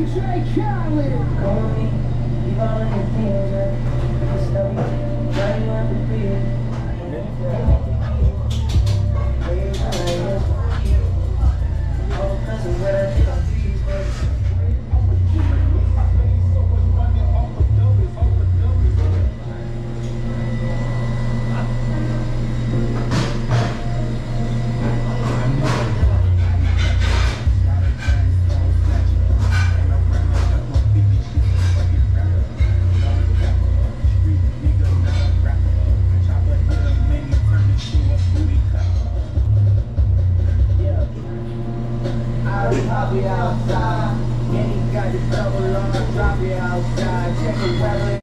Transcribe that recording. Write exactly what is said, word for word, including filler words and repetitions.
D J Khaled. Come with me, leave all of your things, man. Just tell me, where you want to be. Oh, cousin, what I think I'm cheese, baby. I'll be outside. Yeah, you got the double on, drop it outside. Check the weather.